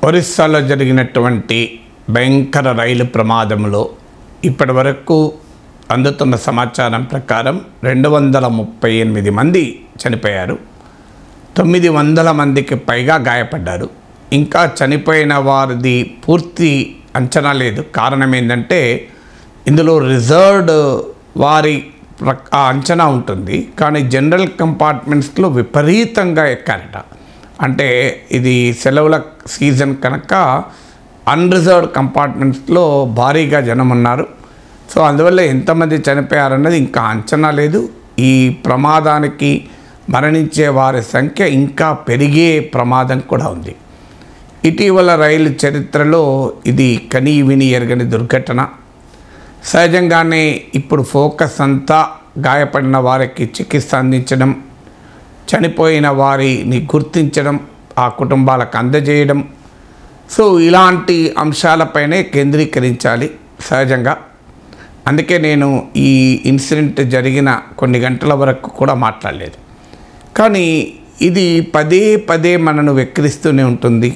ఒరిస్సాలో జరిగినటువంటి భయంకర రైలు ప్రమాదంలో ఇప్పటివరకు అందుతున్న సమాచారం ప్రకారం 238 మంది చనిపోయారు. 900 మందికి పైగా గాయపడ్డారు. ఇంకా చనిపోయిన వారిది పూర్తి అంచనా లేదు. కారణం ఏంటంటే ఇందులో రిజర్వ్డ్ వారి అంచనా ఉంటుంది, కానీ జనరల్ కంపార్ట్మెంట్స్లో విపరీతంగా ఎక్కారట. అంటే ఇది సెలవుల సీజన్ కనుక అన్రిజర్వ్డ్ కంపార్ట్మెంట్స్లో భారీగా జనం ఉన్నారు. సో అందువల్ల ఎంతమంది చనిపోయారన్నది ఇంకా అంచనా లేదు. ఈ ప్రమాదానికి మరణించే వారి సంఖ్య ఇంకా పెరిగే ప్రమాదం కూడా ఉంది. ఇటీవల రైలు చరిత్రలో ఇది కనీ విని ఎరగని దుర్ఘటన. సహజంగానే ఇప్పుడు ఫోకస్ అంతా గాయపడిన వారికి చికిత్స అందించడం, చనిపోయిన వారిని గుర్తించడం, ఆ కుటుంబాలకు అందజేయడం, సో ఇలాంటి అంశాలపైనే కేంద్రీకరించాలి సహజంగా. అందుకే నేను ఈ ఇన్సిడెంట్ జరిగిన కొన్ని గంటల వరకు కూడా మాట్లాడలేదు. కానీ ఇది పదే పదే మనను వెక్కిరిస్తూనే ఉంటుంది.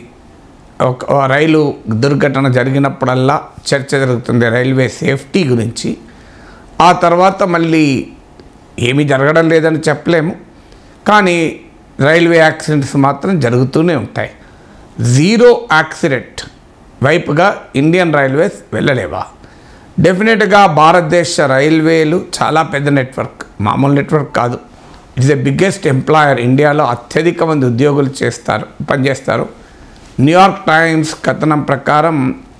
ఒక రైలు దుర్ఘటన జరిగినప్పుడల్లా చర్చ జరుగుతుంది రైల్వే సేఫ్టీ గురించి. ఆ తర్వాత మళ్ళీ ఏమీ జరగడం లేదని చెప్పలేము, కానీ రైల్వే యాక్సిడెంట్స్ మాత్రం జరుగుతూనే ఉంటాయి. జీరో యాక్సిడెంట్ వైపుగా ఇండియన్ రైల్వేస్ వెళ్ళలేవా? డెఫినెట్గా భారతదేశ రైల్వేలు చాలా పెద్ద నెట్వర్క్, మామూలు నెట్వర్క్ కాదు. It's the biggest employer. ఇండియాలో అత్యధిక మంది ఉద్యోగులు పనిచేస్తారు. న్యూయార్క్ టైమ్స్ కథనం ప్రకారం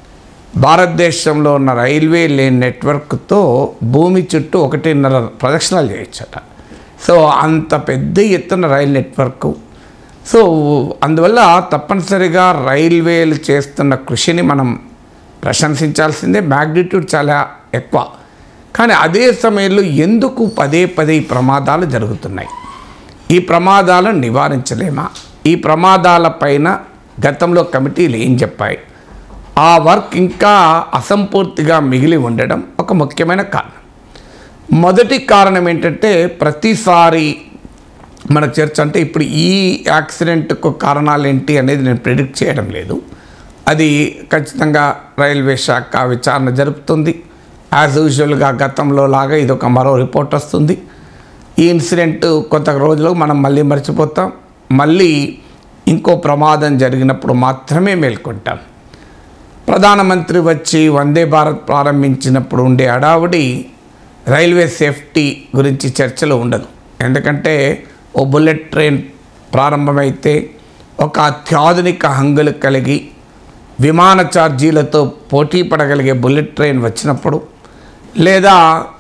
భారతదేశంలో ఉన్న రైల్వే లేన్ నెట్వర్క్తో భూమి చుట్టూ 1.5 ప్రదక్షిణాలు చేయొచ్చట. సో అంత పెద్ద ఎత్తున రైలు నెట్వర్క్. సో అందువల్ల తప్పనిసరిగా రైల్వేలు చేస్తున్న కృషిని మనం ప్రశంసించాల్సిందే. మ్యాగ్నిట్యూడ్ చాలా ఎక్కువ. కానీ అదే సమయంలో ఎందుకు పదే పదే ఈ ప్రమాదాలు జరుగుతున్నాయి? ఈ ప్రమాదాలను నివారించలేమా? ఈ ప్రమాదాలపైన గతంలో కమిటీలు ఏం చెప్పాయి? ఆ వర్క్ ఇంకా అసంపూర్తిగా మిగిలి ఉండడం ఒక ముఖ్యమైన కారణం. మొదటి కారణం ఏంటంటే ప్రతిసారి మన చర్చ అంటే ఇప్పుడు ఈ యాక్సిడెంట్కు కారణాలు ఏంటి అనేది నేను ప్రిడిక్ట్ చేయడం లేదు. అది ఖచ్చితంగా రైల్వే శాఖ విచారణ జరుపుతుంది. యాజ్ యూజువల్గా గతంలో లాగా ఇదొక మరో రిపోర్ట్ వస్తుంది. ఈ ఇన్సిడెంట్ కొంత రోజులు మనం మళ్ళీ మర్చిపోతాం. మళ్ళీ ఇంకో ప్రమాదం జరిగినప్పుడు మాత్రమే మేల్కొంటాం. ప్రధానమంత్రి వచ్చి వందే భారత్ ప్రారంభించినప్పుడు ఉండే హడావుడి రైల్వే సేఫ్టీ గురించి చర్చలో ఉండదు. ఎందుకంటే ఓ బుల్లెట్ ట్రైన్ ప్రారంభమైతే, ఒక అత్యాధునిక హంగులు కలిగి విమాన ఛార్జీలతో పోటీ పడగలిగే బుల్లెట్ ట్రైన్ వచ్చినప్పుడు, లేదా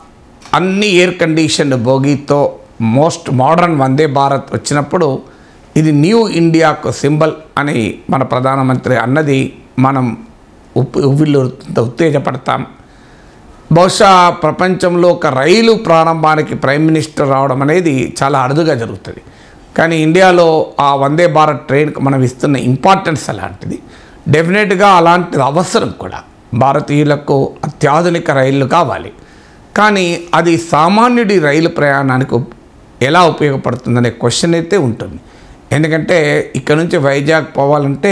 అన్ని ఎయిర్ కండిషన్ బోగీతో మోస్ట్ మోడర్న్ వందే భారత్ వచ్చినప్పుడు ఇది న్యూ ఇండియాకు సింబల్ అని మన ప్రధానమంత్రి అన్నది మనం ఉత్తేజపడతాం. బహుశా ప్రపంచంలో ఒక రైలు ప్రారంభానికి ప్రైమ్ మినిస్టర్ రావడం అనేది చాలా అరుదుగా జరుగుతుంది. కానీ ఇండియాలో ఆ వందే భారత్ ట్రైన్కి మనం ఇస్తున్న ఇంపార్టెన్స్ అలాంటిది. డెఫినెట్గా అలాంటిది అవసరం కూడా. భారతీయులకు అత్యాధునిక రైళ్లు కావాలి. కానీ అది సామాన్యుడి రైలు ప్రయాణానికి ఎలా ఉపయోగపడుతుందనే క్వశ్చన్ అయితే ఉంటుంది. ఎందుకంటే ఇక్కడ నుంచి వైజాగ్ పోవాలంటే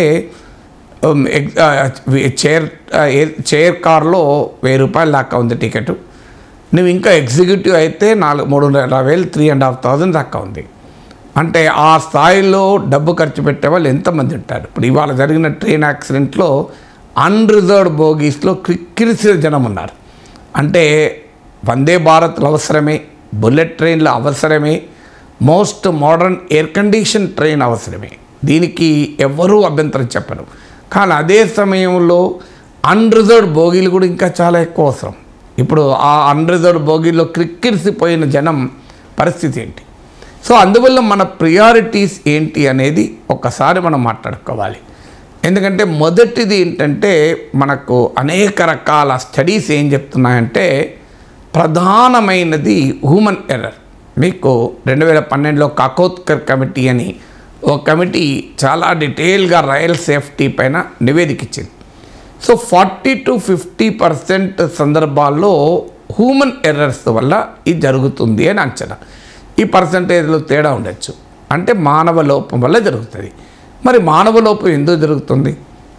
చైర్ కార్లో 1000 రూపాయల దాకా ఉంది టికెట్. నువ్వు ఇంకా ఎగ్జిక్యూటివ్ అయితే 3,500 3,500 దాకా ఉంది. అంటే ఆ స్థాయిలో డబ్బు ఖర్చు పెట్టే వాళ్ళు ఎంతమంది ఉంటారు? ఇప్పుడు ఇవాళ జరిగిన ట్రైన్ యాక్సిడెంట్లో అన్రిజర్వ్డ్ బోగీస్లో క్రిక్కిరిసిన జనం ఉన్నారు. అంటే వందే భారత్లు అవసరమే, బుల్లెట్ ట్రైన్లు అవసరమే, most modern air condition train అవసరమే. దీనికి ఎవ్వరూ అభ్యంతరం చెప్పరు. కానీ అదే సమయంలో అన్రిజర్వ్డ్ బోగీలు కూడా ఇంకా చాలా ఎక్కువ అవసరం. ఇప్పుడు ఆ అన్రిజర్వ్డ్ బోగీలో క్రిక్కిరిసిపోయిన జనం పరిస్థితి ఏంటి? సో అందువల్ల మన ప్రియారిటీస్ ఏంటి అనేది ఒక్కసారి మనం మాట్లాడుకోవాలి. ఎందుకంటే మొదటిది ఏంటంటే మనకు అనేక రకాల స్టడీస్ ఏం చెప్తున్నాయంటే ప్రధానమైనది హ్యూమన్ ఎర్రర్. మీకు 2012లో కాకోత్కర్ కమిటీ అని ఒక కమిటీ చాలా డీటెయిల్గా రైల్ సేఫ్టీ పైన నివేదిక ఇచ్చింది. సో 40 to 50% సందర్భాల్లో హ్యూమన్ ఎర్రర్స్ వల్ల ఇది జరుగుతుంది అని అంచనా. ఈ పర్సంటేజ్లో తేడా ఉండొచ్చు. అంటే మానవ లోపం వల్ల జరుగుతుంది. మరి మానవ లోపం ఎందుకు జరుగుతుంది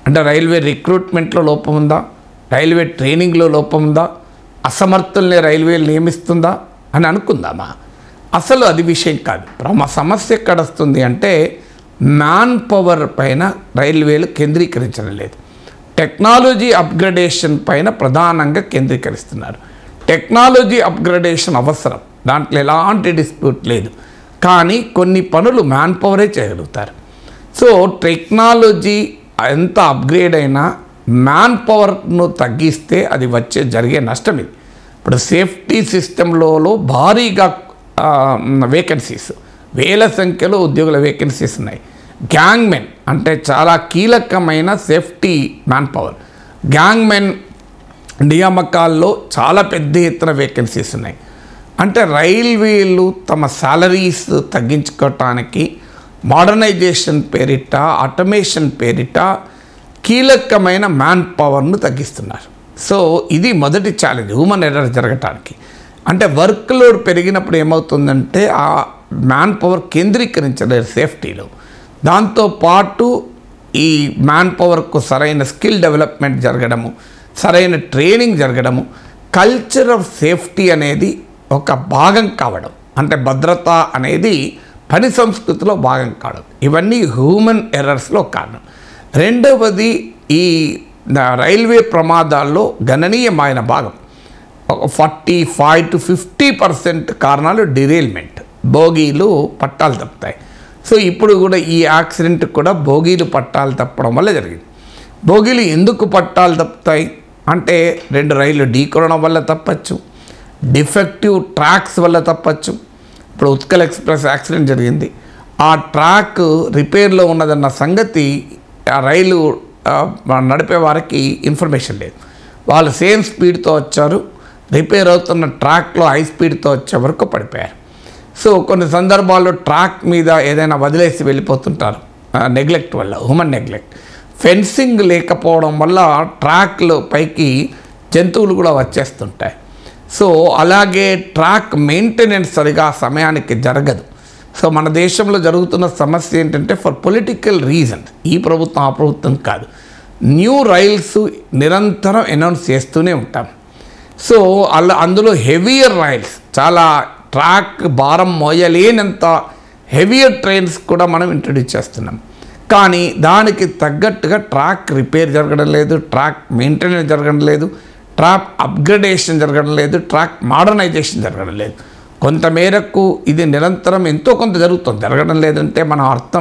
అంటే రైల్వే రిక్రూట్మెంట్లో లోపం ఉందా, రైల్వే ట్రైనింగ్లో లోపం ఉందా, అసమర్థుల్ని రైల్వేలు నియమిస్తుందా అని అనుకుందామా? అసలు అది విషయం కాదు. సమస్య ఎక్కడ వస్తుంది అంటే మ్యాన్ పవర్ పైన రైల్వేలు కేంద్రీకరించడం లేదు. టెక్నాలజీ అప్గ్రేడేషన్ పైన ప్రధానంగా కేంద్రీకరిస్తున్నారు. టెక్నాలజీ అప్గ్రేడేషన్ అవసరం, దాంట్లో ఎలాంటి డిస్ప్యూట్ లేదు. కానీ కొన్ని పనులు మ్యాన్ పవరే చేయగలుగుతారు. సో టెక్నాలజీ ఎంత అప్గ్రేడ్ అయినా మ్యాన్ పవర్ను తగ్గిస్తే అది జరిగే నష్టం ఇది. ఇప్పుడు సేఫ్టీ సిస్టంలో భారీగా వేకెన్సీస్, వేల సంఖ్యలో ఉద్యోగుల వేకెన్సీస్ ఉన్నాయి. గ్యాంగ్మెన్ అంటే చాలా కీలకమైన సేఫ్టీ మ్యాన్ పవర్. గ్యాంగ్మెన్ నియామకాల్లో చాలా పెద్ద ఎత్తున వేకెన్సీస్ ఉన్నాయి. అంటే రైల్వేలు తమ సాలరీస్ తగ్గించుకోవటానికి మోడర్నైజేషన్ పేరిట, ఆటోమేషన్ పేరిట కీలకమైన మ్యాన్ పవర్ను తగ్గిస్తున్నారు. సో ఇది మొదటి ఛాలెంజ్ హ్యూమన్ ఎర్రర్ జరగటానికి. అంటే వర్క్ లోడ్ పెరిగినప్పుడు ఏమవుతుందంటే ఆ మ్యాన్ పవర్ కేంద్రీకరించలేరు సేఫ్టీలో. దాంతోపాటు ఈ మ్యాన్ పవర్కు సరైన స్కిల్ డెవలప్మెంట్ జరగడము, సరైన ట్రైనింగ్ జరగడము, కల్చర్ ఆఫ్ సేఫ్టీ అనేది ఒక భాగం కావడం, అంటే భద్రత అనేది పని సంస్కృతిలో భాగం కావడం, ఇవన్నీ హ్యూమన్ ఎర్రర్స్లో కారణం. రెండవది ఈ రైల్వే ప్రమాదాల్లో గణనీయమైన భాగం 45 to 50% కారణాలు డిరైల్మెంట్, బోగీలు పట్టాలు తప్పుతాయి. సో ఇప్పుడు కూడా ఈ యాక్సిడెంట్ కూడా బోగీలు పట్టాలు తప్పడం వల్ల జరిగింది. బోగీలు ఎందుకు పట్టాలు తప్పుతాయి అంటే 2 రైళ్ళు ఢీకొనడం వల్ల తప్పచ్చు, డిఫెక్టివ్ ట్రాక్స్ వల్ల తప్పచ్చు. ఇప్పుడు ఉత్కల్ ఎక్స్ప్రెస్ యాక్సిడెంట్ జరిగింది, ఆ ట్రాక్ రిపేర్లో ఉన్నదన్న సంగతి ఆ రైలు నడిపే వారికి ఇన్ఫర్మేషన్ లేదు. వాళ్ళు సేమ్ స్పీడ్తో వచ్చారు, రిపేర్ అవుతున్న ట్రాక్లో హై స్పీడ్తో వచ్చే వరకు పడిపోయారు. సో కొన్ని సందర్భాల్లో ట్రాక్ మీద ఏదైనా వదిలేసి వెళ్ళిపోతుంటారు నెగ్లెక్ట్ వల్ల, హ్యూమన్ నెగ్లెక్ట్. ఫెన్సింగ్ లేకపోవడం వల్ల ట్రాక్లు పైకి జంతువులు కూడా వచ్చేస్తుంటాయి. సో అలాగే ట్రాక్ మెయింటెనెన్స్ సరిగా సమయానికి జరగదు. సో మన దేశంలో జరుగుతున్న సమస్య ఏంటంటే ఫర్ పొలిటికల్ రీజన్స్, ఈ ప్రభుత్వం ఆ ప్రభుత్వం కాదు, న్యూ రైల్స్ నిరంతరం అనౌన్స్ చేస్తూనే ఉంటాం. సో అందులో హెవియర్ రైల్స్, చాలా ట్రాక్ భారం మోయలేనంత హెవియర్ ట్రైన్స్ కూడా మనం ఇంట్రడ్యూస్ చేస్తున్నాం. కానీ దానికి తగ్గట్టుగా ట్రాక్ రిపేర్ జరగడం లేదు, ట్రాక్ మెయింటెనెన్స్ జరగడం లేదు, ట్రాక్ అప్గ్రేడేషన్ జరగడం లేదు, ట్రాక్ మోడర్నైజేషన్ జరగడం లేదు. కొంతమేరకు ఇది నిరంతరం ఎంతో కొంత జరగడం లేదంటే మన అర్థం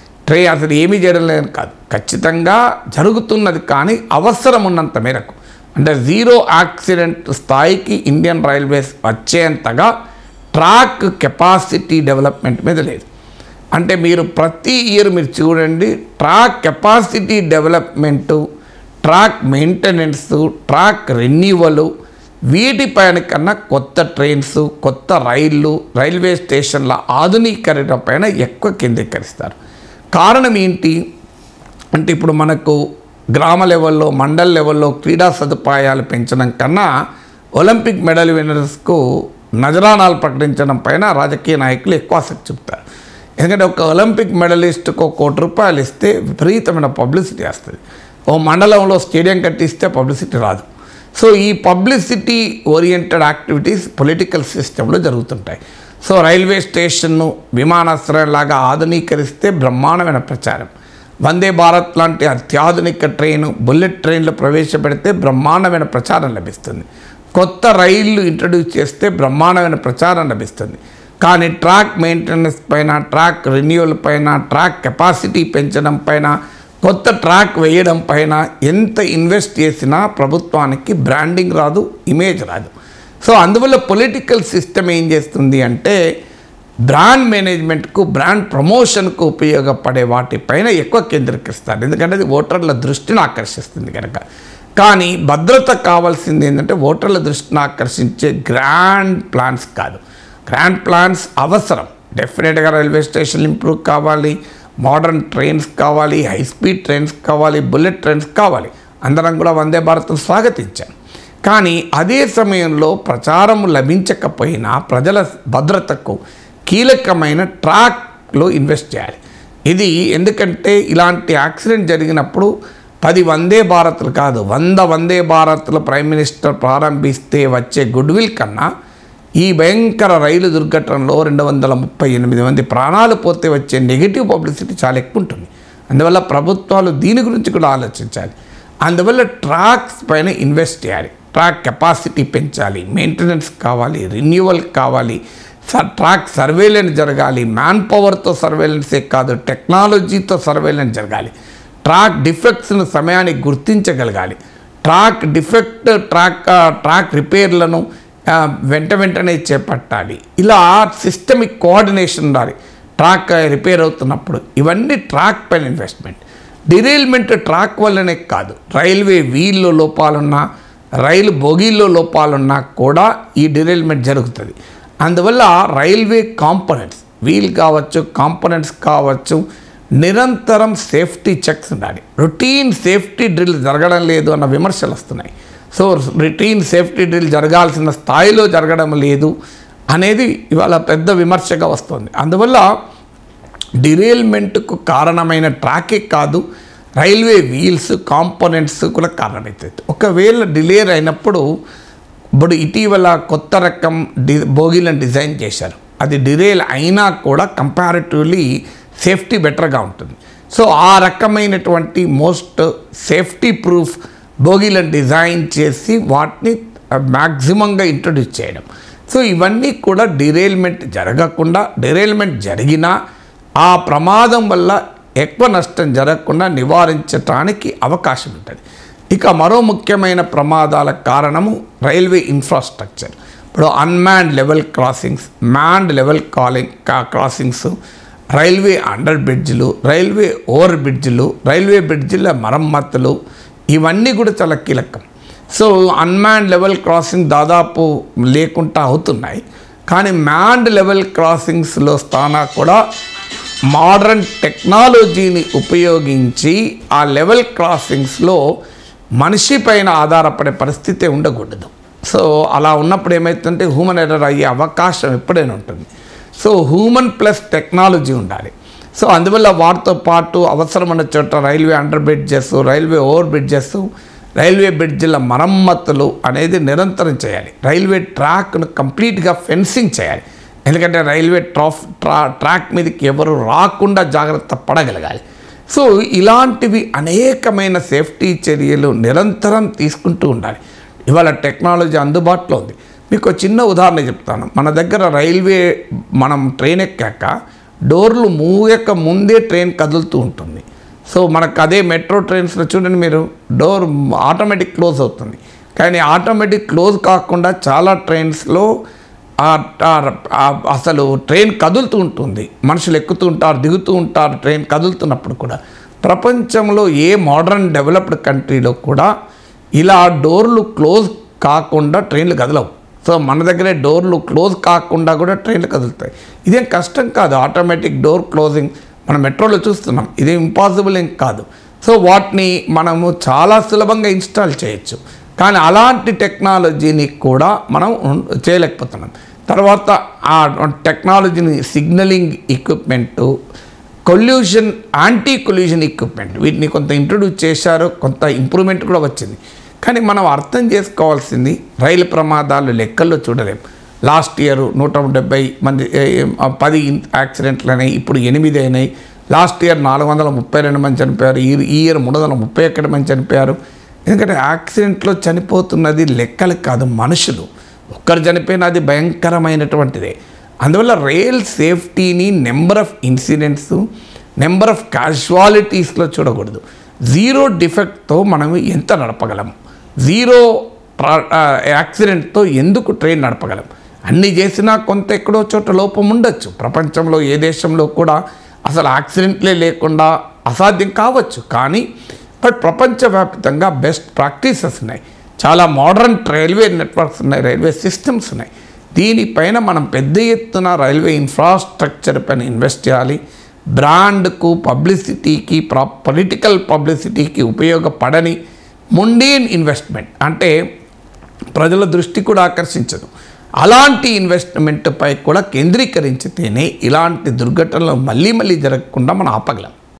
అసలు ఏమీ చేయడం లేదని కాదు, ఖచ్చితంగా జరుగుతున్నది. కానీ అవసరం ఉన్నంత మేరకు, అంటే జీరో యాక్సిడెంట్ స్థాయికి ఇండియన్ రైల్వేస్ వచ్చేంతగా ట్రాక్ కెపాసిటీ డెవలప్మెంట్ మీద లేదు. అంటే మీరు ప్రతి ఇయర్ మీరు చూడండి, track capacity development, track maintenance, track renewal, వీటిపైన కన్నా కొత్త ట్రైన్స్, కొత్త రైళ్ళు, రైల్వే స్టేషన్ల ఆధునీకరణ పైన ఎక్కువ కేంద్రీకరిస్తారు. కారణం ఏంటి అంటే ఇప్పుడు మనకు గ్రామ లెవెల్లో, మండల్ లెవెల్లో క్రీడా సదుపాయాలు పెంచడం కన్నా ఒలింపిక్ మెడల్ విన్నర్స్కు నజరానాలు ప్రకటించడం పైన రాజకీయ నాయకులు ఎక్కువ ఆసక్తి చూపుతారు. ఎందుకంటే ఒక ఒలింపిక్ మెడలిస్ట్కు ₹1 కోటి ఇస్తే విపరీతమైన పబ్లిసిటీ వస్తుంది. ఓ మండలంలో స్టేడియం కట్టిస్తే పబ్లిసిటీ రాదు. సో ఈ పబ్లిసిటీ ఓరియంటెడ్ యాక్టివిటీస్ పొలిటికల్ సిస్టంలో జరుగుతుంటాయి. సో రైల్వే స్టేషన్ను విమానాశ్రయం లాగా ఆధునీకరిస్తే బ్రహ్మాండమైన ప్రచారం, వందే భారత్ లాంటి అత్యాధునిక ట్రైను, బుల్లెట్ ట్రైన్లు ప్రవేశపెడితే బ్రహ్మాండమైన ప్రచారం లభిస్తుంది. కొత్త రైళ్లు ఇంట్రడ్యూస్ చేస్తే బ్రహ్మాండమైన ప్రచారం లభిస్తుంది. కానీ ట్రాక్ మెయింటెనెన్స్ పైన, ట్రాక్ రెన్యూవల్ పైన, ట్రాక్ కెపాసిటీ పెంచడం పైన, కొత్త ట్రాక్ వేయడం పైన ఎంత ఇన్వెస్ట్ చేసినా ప్రభుత్వానికి బ్రాండింగ్ రాదు, ఇమేజ్ రాదు. సో అందువల్ల పొలిటికల్ సిస్టమ్ ఏం చేస్తుంది అంటే బ్రాండ్ మేనేజ్మెంట్కు, బ్రాండ్ ప్రమోషన్కు ఉపయోగపడే వాటిపైన ఎక్కువ కేంద్రీకరిస్తారు. ఎందుకంటే అది ఓటర్ల దృష్టిని ఆకర్షిస్తుంది కనుక. కానీ భద్రత కావాల్సింది ఏంటంటే ఓటర్ల దృష్టిని ఆకర్షించే గ్రాండ్ ప్లాన్స్ కాదు. గ్రాండ్ ప్లాన్స్ అవసరం, డెఫినెట్గా రైల్వే స్టేషన్లు ఇంప్రూవ్ కావాలి, మోడర్న్ ట్రైన్స్ కావాలి, హై స్పీడ్ ట్రైన్స్ కావాలి, బుల్లెట్ ట్రైన్స్ కావాలి. అందరం కూడా వందే భారత్ను స్వాగతించాం. కానీ అదే సమయంలో ప్రచారం లభించకపోయినా ప్రజల భద్రతకు కీలకమైన ట్రాక్లో ఇన్వెస్ట్ చేయాలి. ఇది ఎందుకంటే ఇలాంటి యాక్సిడెంట్ జరిగినప్పుడు 10 వందే భారత్లు కాదు, 100 వందే భారత్లు ప్రైమ్ మినిస్టర్ ప్రారంభిస్తే వచ్చే గుడ్విల్ కన్నా ఈ భయంకర రైలు దుర్ఘటనలో 238 మంది ప్రాణాలు పోతే వచ్చే నెగిటివ్ పబ్లిసిటీ చాలా ఎక్కువ ఉంటుంది. అందువల్ల ప్రభుత్వాలు దీని గురించి కూడా ఆలోచించాలి. అందువల్ల ట్రాక్స్ పైన ఇన్వెస్ట్ చేయాలి, ట్రాక్ కెపాసిటీ పెంచాలి, మెయింటెనెన్స్ కావాలి, రెన్యువల్ కావాలి, ట్రాక్ సర్వేలెన్స్ జరగాలి. మ్యాన్ పవర్తో సర్వేలెన్సే కాదు, టెక్నాలజీతో సర్వేలెన్స్ జరగాలి. ట్రాక్ డిఫెక్ట్స్ను సమయానికి గుర్తించగలగాలి. ట్రాక్ డిఫెక్ట్ ట్రాక్ రిపేర్లను వెంటనే చేపట్టాలి. ఇలా సిస్టమిక్ కోఆర్డినేషన్ ఉండాలి ట్రాక్ రిపేర్ అవుతున్నప్పుడు. ఇవన్నీ ట్రాక్ పైన ఇన్వెస్ట్మెంట్. డిరైల్మెంట్ ట్రాక్ వల్లనే కాదు, రైల్వే వీల్లో లోపాలున్నా, రైలు బోగీల్లో లోపాలున్నా కూడా ఈ డిరైల్మెంట్ జరుగుతుంది. అందువల్ల రైల్వే కాంపోనెంట్స్, వీల్ కావచ్చు, కాంపోనెంట్స్ కావచ్చు, నిరంతరం సేఫ్టీ చెక్స్ ఉండాలి. రొటీన్ సేఫ్టీ డ్రిల్ జరగడం లేదు అన్న విమర్శలు వస్తున్నాయి. సో రొటీన్ సేఫ్టీ డ్రిల్ జరగాల్సిన స్థాయిలో జరగడం లేదు అనేది ఇవాళ పెద్ద విమర్శగా వస్తుంది. అందువల్ల డిరైల్మెంట్కు కారణమైన ట్రాకే కాదు, రైల్వే వీల్స్, కాంపోనెంట్స్ కూడా కారణమవుతుంది. ఒకవేళ డిలే అయినప్పుడు ఇప్పుడు ఇటీవల కొత్త రకం బోగీలను డిజైన్ చేశారు. అది డిరైల్ అయినా కూడా కంపారిటివ్లీ సేఫ్టీ బెటర్గా ఉంటుంది. సో ఆ రకమైనటువంటి మోస్ట్ సేఫ్టీ ప్రూఫ్ బోగీలను డిజైన్ చేసి వాటిని మ్యాక్సిమంగా ఇంట్రడ్యూస్ చేయడం. సో ఇవన్నీ కూడా డిరైల్మెంట్ జరగకుండా, డిరైల్మెంట్ జరిగినా ఆ ప్రమాదం వల్ల ఎక్కువ నష్టం జరగకుండా నివారించడానికి అవకాశం ఉంటుంది. ఇక మరో ముఖ్యమైన ప్రమాదాల కారణము రైల్వే ఇన్ఫ్రాస్ట్రక్చర్. ఇప్పుడు unmanned level crossings, manned level crossings, railway under బ్రిడ్జ్లు, రైల్వే ఓవర్ బ్రిడ్జ్లు, రైల్వే బ్రిడ్జిల మరమ్మతులు, ఇవన్నీ కూడా చాలా కీలకం. సో అన్మ్యాన్డ్ లెవెల్ క్రాసింగ్ దాదాపు లేకుండా అవుతున్నాయి. కానీ మ్యాన్డ్ లెవెల్ క్రాసింగ్స్లో స్థానా కూడా మోడర్న్ టెక్నాలజీని ఉపయోగించి ఆ లెవెల్ క్రాసింగ్స్లో మనిషి పైన ఆధారపడే పరిస్థితి ఉండకూడదు. సో అలా ఉన్నప్పుడు ఏమవుతుందంటే హ్యూమన్ ఎర్రర్ అయ్యే అవకాశం ఎప్పుడైనా ఉంటుంది. సో హ్యూమన్ ప్లస్ టెక్నాలజీ ఉండాలి. సో అందువల్ల వాటితో పాటు అవసరమైన చోట railway under bridges, railway over bridges, railway బ్రిడ్జిల మరమ్మతులు అనేది నిరంతరం చేయాలి. రైల్వే ట్రాక్ను కంప్లీట్గా ఫెన్సింగ్ చేయాలి. ఎందుకంటే రైల్వే ట్రాక్ మీదకి ఎవరు రాకుండా జాగ్రత్త పడగలగాలి. సో ఇలాంటివి అనేకమైన సేఫ్టీ చర్యలు నిరంతరం తీసుకుంటూ ఉండాలి. ఇవాళ టెక్నాలజీ అందుబాటులో ఉంది. మీకు చిన్న ఉదాహరణ చెప్తాను. మన దగ్గర మనం ట్రైన్ ఎక్కాక డోర్లు మూయక ముందే ట్రైన్ కదులుతూ ఉంటుంది. సో మనకు అదే మెట్రో ట్రైన్స్లో చూడండి మీరు, డోర్ ఆటోమేటిక్ క్లోజ్ అవుతుంది. కానీ ఆటోమేటిక్ క్లోజ్ కాకుండా చాలా ట్రైన్స్లో అసలు ట్రైన్ కదులుతూ ఉంటుంది, మనుషులు ఎక్కుతూ ఉంటారు, దిగుతూ ఉంటారు. ట్రైన్ కదులుతున్నప్పుడు కూడా ప్రపంచంలో ఏ మోడర్న్ డెవలప్డ్ కంట్రీలో కూడా ఇలా డోర్లు క్లోజ్ కాకుండా ట్రైన్లు కదలవు. సో మన దగ్గరే డోర్లు క్లోజ్ కాకుండా కూడా ట్రైన్లు కదులుతాయి. ఇదేం కష్టం కాదు, ఆటోమేటిక్ డోర్ క్లోజింగ్ మనం మెట్రోలో చూస్తున్నాం. ఇది ఇంపాసిబుల్ ఏం కాదు. సో వాటిని మనము చాలా సులభంగా ఇన్స్టాల్ చేయొచ్చు. కానీ అలాంటి టెక్నాలజీని కూడా మనం చేయలేకపోతున్నాం. తర్వాత ఆ టెక్నాలజీని signalling equipment, collision, anti collision equipment, వీటిని కొంత ఇంట్రొడ్యూస్ చేశారు, కొంత ఇంప్రూవ్మెంట్ కూడా వచ్చింది. కానీ మనం అర్థం చేసుకోవాల్సింది, రైలు ప్రమాదాలు లెక్కల్లో చూడలేం. లాస్ట్ ఇయర్ 170 మంది 10 యాక్సిడెంట్లు అయినాయి, ఇప్పుడు 8 అయినాయి. లాస్ట్ ఇయర్ 432 మంది చనిపోయారు, ఈ ఇయర్ 331 మంది చనిపోయారు. ఎందుకంటే యాక్సిడెంట్లో చనిపోతున్నది లెక్కలు కాదు, మనుషులు. ఒక్కరు చనిపోయినా అది భయంకరమైనటువంటిదే. అందువల్ల రైల్ సేఫ్టీని number of incidents, number of క్యాజువాలిటీస్లో చూడకూడదు. జీరో డిఫెక్ట్తో మనం ఎంత నడపగలం, జీరో యాక్సిడెంట్తో ఎందుకు ట్రైన్ నడపగలం? అన్నీ చేసినా కొంత ఎక్కడో చోట లోపం ఉండొచ్చు. ప్రపంచంలో ఏ దేశంలో కూడా అసలు యాక్సిడెంట్లే లేకుండా అసాధ్యం కావచ్చు. కానీ ప్రపంచవ్యాప్తంగా బెస్ట్ ప్రాక్టీసెస్ ఉన్నాయి, చాలా మోడర్న్ రైల్వే నెట్వర్క్స్ ఉన్నాయి, రైల్వే సిస్టమ్స్ ఉన్నాయి. దీనిపైన మనం పెద్ద ఎత్తున రైల్వే ఇన్ఫ్రాస్ట్రక్చర్ పైన ఇన్వెస్ట్ చేయాలి. బ్రాండ్కు, పబ్లిసిటీకి, పొలిటికల్ పబ్లిసిటీకి ఉపయోగపడని ముండేన్ ఇన్వెస్ట్మెంట్, అంటే ప్రజల దృష్టి కూడా ఆకర్షించదు, అలాంటి ఇన్వెస్ట్మెంట్పై కూడా కేంద్రీకరించితేనే ఇలాంటి దుర్ఘటనలు మళ్ళీ జరగకుండా మనం ఆపగలం.